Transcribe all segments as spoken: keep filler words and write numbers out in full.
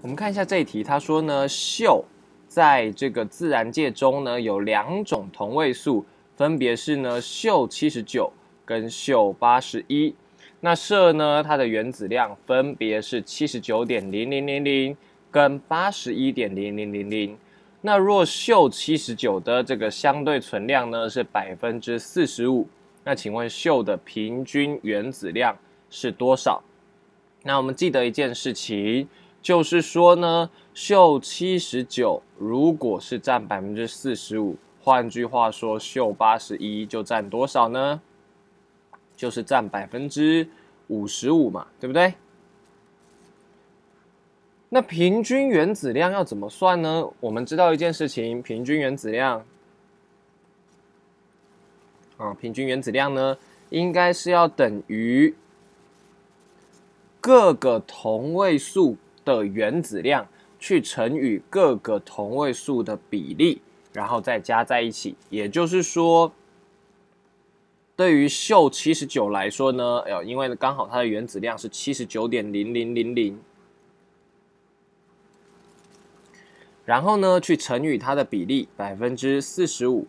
我们看一下这一题，他说呢，溴在这个自然界中呢有两种同位素，分别是呢溴七十九跟溴八十一。那铯呢，它的原子量分别是七十九点零零零零跟八十一点零零零零。那若溴七十九的这个相对存量呢是百分之四十五，那请问溴的平均原子量是多少？那我们记得一件事情，就是说呢，溴七十九如果是占百分之四十五，换句话说，溴八十一就占多少呢？就是占百分之五十五嘛，对不对？那平均原子量要怎么算呢？我们知道一件事情，平均原子量啊，平均原子量呢，应该是要等于各个同位素的原子量去乘以各个同位素的比例，然后再加在一起。也就是说，对于溴七十九来说呢，呃，因为刚好它的原子量是七十九点零零零零，然后呢去乘以它的比例百分之四十五，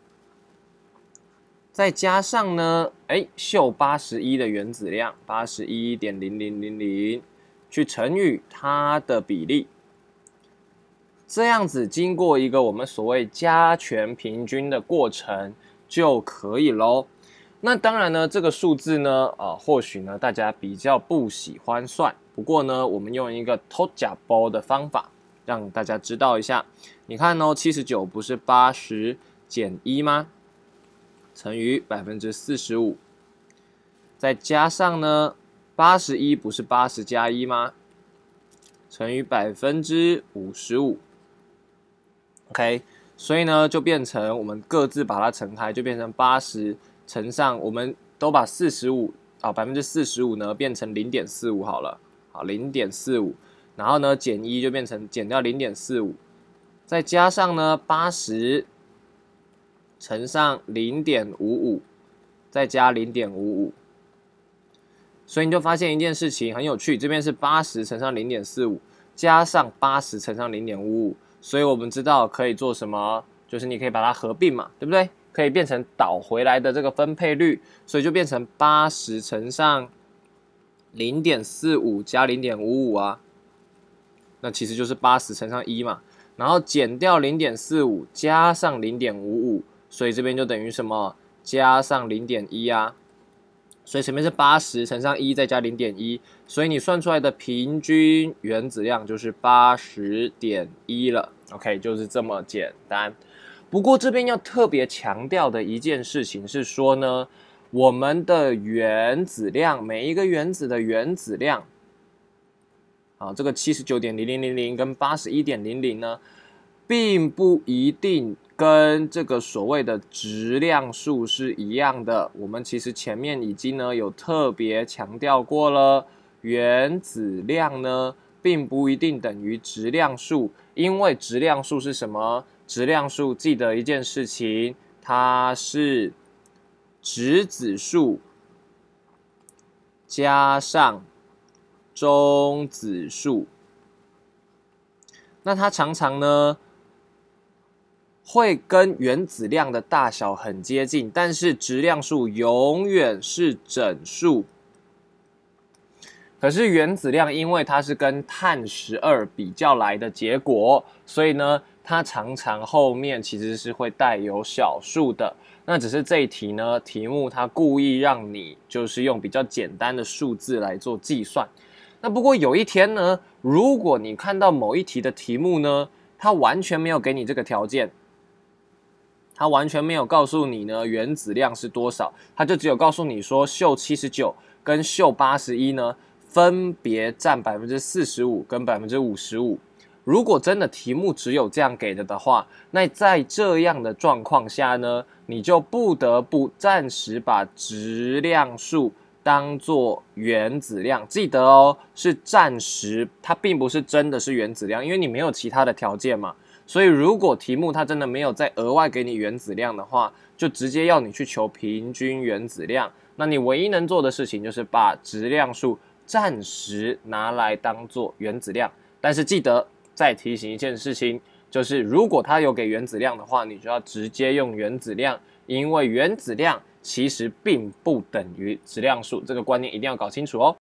再加上呢，哎，溴八十一的原子量八十一点零零零零，去乘以它的比例，这样子经过一个我们所谓加权平均的过程就可以咯。那当然呢，这个数字呢，呃，或许呢大家比较不喜欢算，不过呢，我们用一个偷假包的方法，让大家知道一下。你看哦，七十九不是八十减一吗？乘以百分之四十五，再加上呢，八十一不是八十加一吗？乘以百分之五十五。OK， 所以呢，就变成我们各自把它乘开，就变成八十。乘上，我们都把四十五啊，百分之四十五呢变成零点四五好了，好零点四五，然后呢减一就变成减掉零点四五，再加上呢八十乘上零点五五，再加零点五五，所以你就发现一件事情很有趣，这边是八十乘上零点四五，加上八十乘上零点五五，所以我们知道可以做什么，就是你可以把它合并嘛，对不对？可以变成倒回来的这个分配率，所以就变成八十乘上零点四五加零点五五啊，那其实就是八十乘上一嘛，然后减掉零点四五加上零点五五，所以这边就等于什么？加上零点一啊，所以前面是八十乘上一再加零点一，所以你算出来的平均原子量就是八十点一了。OK， 就是这么简单。不过这边要特别强调的一件事情是说呢，我们的原子量，每一个原子的原子量，啊，这个 七十九点零零零零 跟 八十一点零零 呢，并不一定跟这个所谓的质量数是一样的。我们其实前面已经呢有特别强调过了，原子量呢并不一定等于质量数，因为质量数是什么？质量数记得一件事情，它是质子数加上中子数。那它常常呢会跟原子量的大小很接近，但是质量数永远是整数。可是原子量因为它是跟碳十二比较来的结果，所以呢它常常后面其实是会带有小数的。那只是这一题呢，题目它故意让你就是用比较简单的数字来做计算。那不过有一天呢，如果你看到某一题的题目呢，它完全没有给你这个条件，它完全没有告诉你呢原子量是多少，它就只有告诉你说溴七十九跟溴八十一呢分别占 百分之四十五 跟 百分之五十五。如果真的题目只有这样给的的话，那在这样的状况下呢，你就不得不暂时把质量数当作原子量。记得哦，是暂时，它并不是真的是原子量，因为你没有其他的条件嘛。所以如果题目它真的没有再额外给你原子量的话，就直接要你去求平均原子量。那你唯一能做的事情就是把质量数暂时拿来当作原子量。 但是记得再提醒一件事情，就是如果它有给原子量的话，你就要直接用原子量，因为原子量其实并不等于质量数，这个观念一定要搞清楚哦。